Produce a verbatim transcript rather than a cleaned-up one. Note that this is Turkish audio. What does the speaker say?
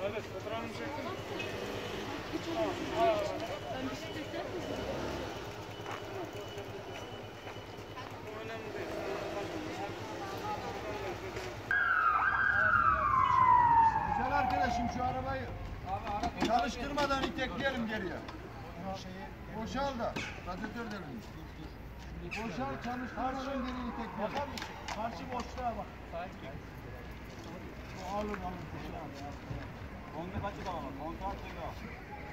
Evet, fotoğrafını çektim. Tamam. Ben bisikletten Bu önemli değil. Güzel arkadaşım şu arabayı çalıştırmadan itekleyelim geriye. Boşal da radyatör delim. Boşal çalıştırmadan geriye itekleyelim. Karşı boşluğa bak. Bu alır alır. Onda kaçı da var? Kontrat da var.